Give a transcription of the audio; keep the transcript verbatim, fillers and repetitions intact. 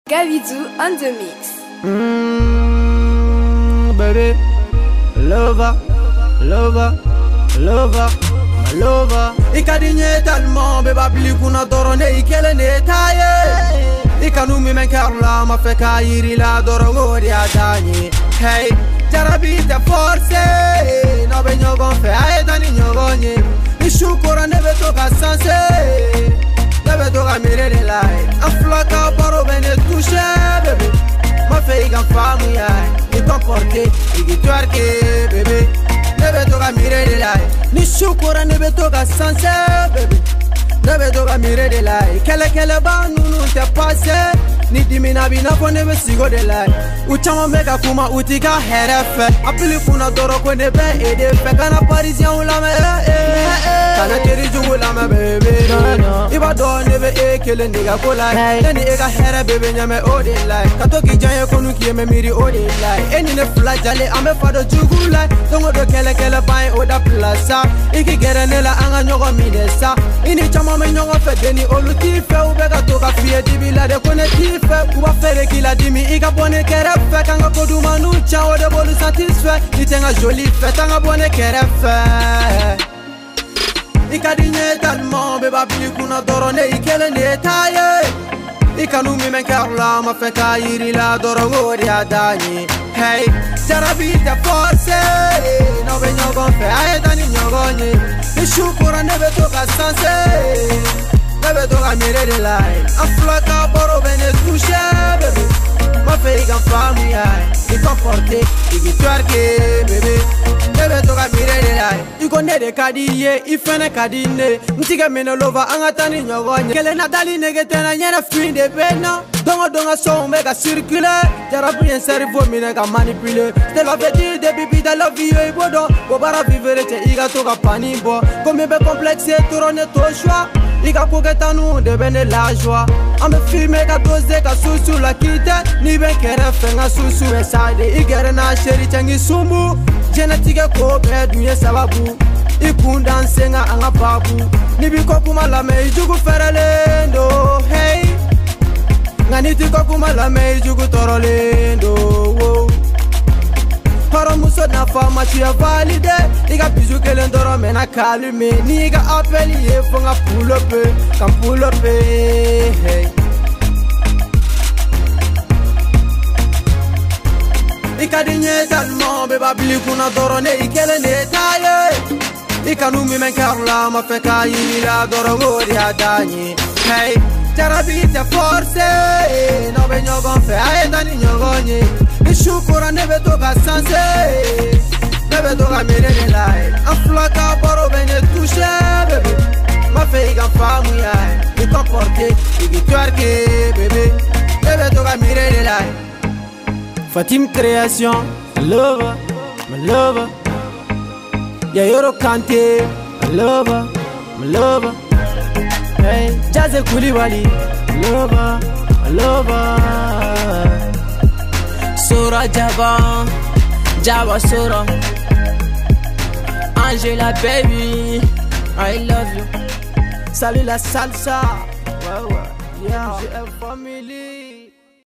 Gabidou on the mix. Mmm, baby, lover, lover, lover, lover. Ikadinye tellement, beba blikuna dorone ikele netaye. Ikanumi menkarla ma feka yiri la dorongo di adani. Hey, jarabi te force, no be nyogon fe ae dani nyogonye. Ishukura nebe toka sanse. Nebe toka mire de lai. Aflaka baro bene touche, bébé. Ma fille gan femme ya. I comporte, I twerke, bébé. Nebe toka mire de lai. Ni shukura nebe toka sanse, bébé. Nebe toka mire de lai. Kele kele ba nunu te passe. Ni dimina bina ko nebe sigo de lai. Uchama mega kuma utika herefe. Apili kuna doro ko nebe ede fe. Kana parisien ou la me eh eh. Kana teri jugu la me bébé. Iba do nebe e kele nigga ko lai. Neni ega here bébé nyame o de lai. Katoki janye konu kiye me miri o de lai. Eni ne fula jale ame fado jugu lai. Tongo do kele kele bain o da plasa. Iki gere nela anga nyogo minesa. Ini chama me nyongo fe deni olu tife. Ubega toka fiye dibila de kone tife. Uba fere kila dimi iga bone kere fe. Kanga kodu manu cha o de bolu satisfait. Itenga joli fe tanga bone kere fe. Ikadinye tellement beba blikuna dorone ikele netaye. Ikanumi menkarla ma feka yiri la dorongo di adani. Hey, jarabi te force, no be nyogon fe ae dani nyogonye. Ishukura nebe toka sanse, nebe toka mire de lai. Aflaka baro bene touche, bébé. Ma fille gan femme ya. I comporte, I twerke, bébé. Nebe toka mire de lai. Iko nede kadiye, ifene kadine. Ntige mene lova angatani nyogonye. Kele na dali nege tena nyene fin de bena. Dongo dongo so mega circuler. Jarabi en cerveau mine ka manipuler. Te la vedi de bibi de la vie e bodo. Bobara vivere te iga toka panimbo. Comme be complexe tourne to choix. Iga kogeta nu de bene la joie. Ame filme ka dose ka susu la kite. Ni ben kere fenga susu esade. Igere na sheri changi sumbu. Genetique ko be duye sababu. Ikunda nsenga anga babu. Nibi ko kuma la me jugu ferelendo. Hey, ngani ti ko kuma la me jugu torolendo. Wow. Para muso na fama tu ya valide. Iga bizu kelen doro mena calme. Ni iga appeli ye fonga pull up, kan pull up. Hey, ikadinye tellement beba blikuna dorone ikele netaye. Ikanumi menkarla ma feka yiri la dorongo di adani. Hey, jarabi te force, no be nyogon fe ae dani nyogonye. Ishukura nebe toka sanse, nebe toka mire de lai. Aflaka baro bene touche, bébé. Ma fille gan femme ya. I comporte, I twerke, bébé. Nebe toka mire de lai. Fatim Création, lover, my lover. Yayoro Kante, my lover, my lover. Hey, Jazzy Koulibaly, lover, my lover. Sora Java, Java Sora, Angela baby, I love you. Salut la salsa, ouais ouais, yeah, G F family.